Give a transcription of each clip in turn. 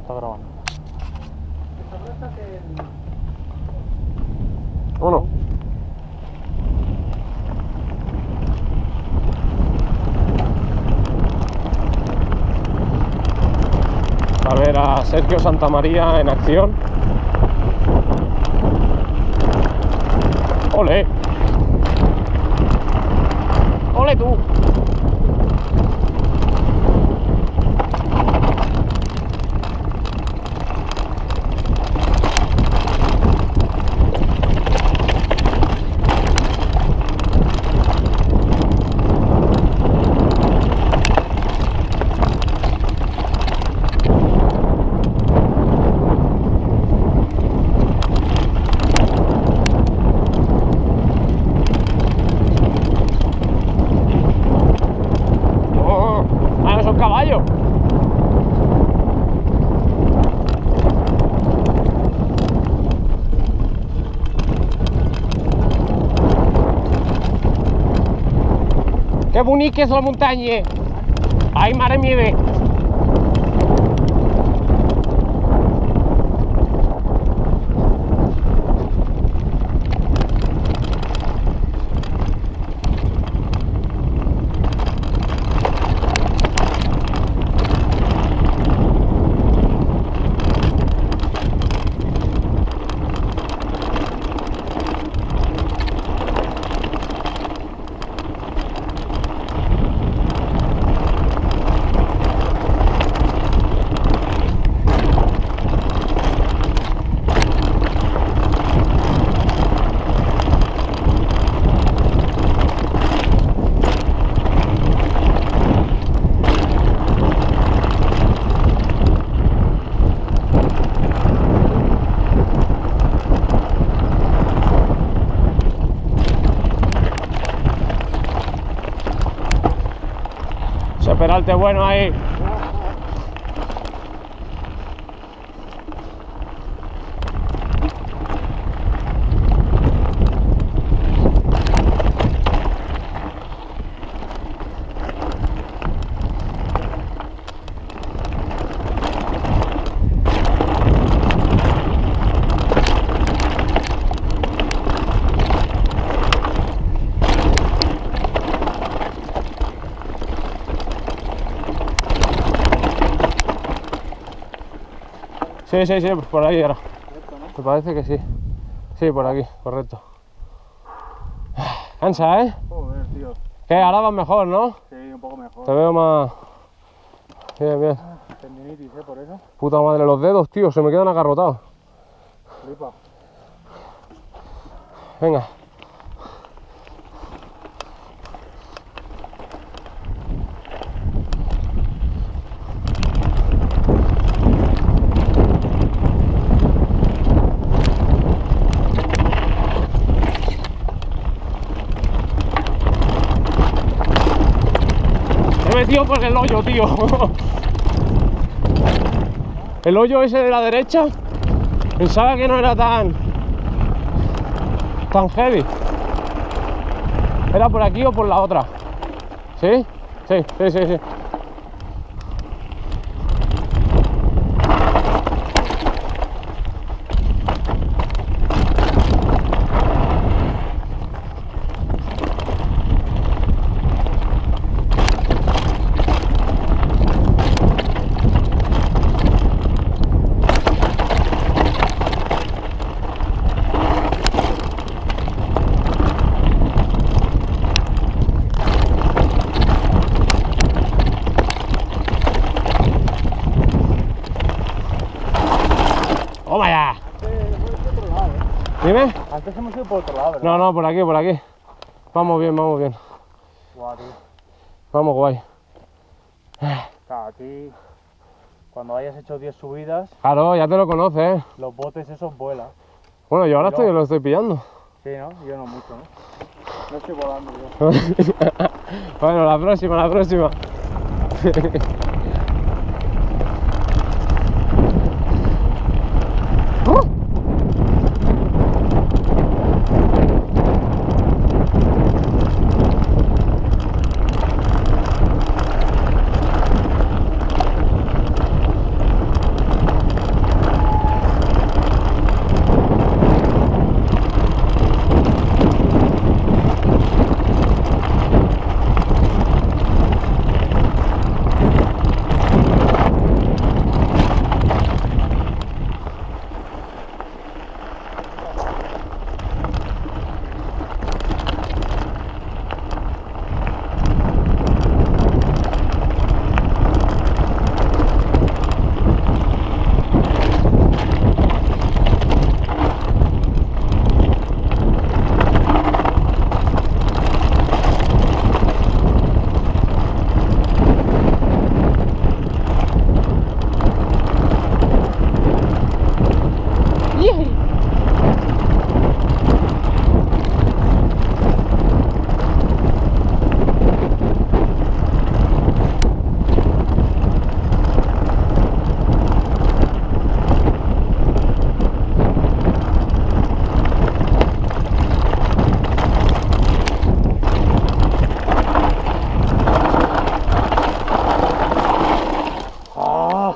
está grabando. Uno. A ver a Sergio Santamaría en acción. ¡Ole! ¡Ole tú! Caballo. Que bonic és la muntanya. Ai, mare meva. Peralte bueno ahí. Sí, sí, sí, pues por ahí ahora. Me parece que sí. Sí, por aquí, correcto. Cansa, ¿eh? Joder, tío. ¿Qué? Ahora vas mejor, ¿no? Sí, un poco mejor. Te veo más... Bien, bien. Tendinitis, por eso. Puta madre, los dedos, tío, se me quedan agarrotados. Flipa. Venga. Me he metido por el hoyo, tío. El hoyo ese de la derecha, pensaba que no era tan heavy. ¿Era por aquí o por la otra? ¿Sí? Sí, sí, sí, sí. ¡Toma ya! Dime. Antes hemos ido por otro lado, ¿verdad? No, no, por aquí, por aquí. Vamos bien, vamos bien. Guau, tío. Vamos guay. Claro, aquí, cuando hayas hecho 10 subidas, Claro, ya te lo conoces, ¿eh? los botes esos vuelan. Bueno, yo ahora lo estoy pillando. Sí, ¿no? Yo no mucho, ¿no? No estoy volando yo. Bueno, la próxima, la próxima.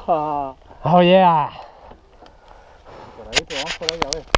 Oh yeah. Por ahí, pues vamos por ahí a ver.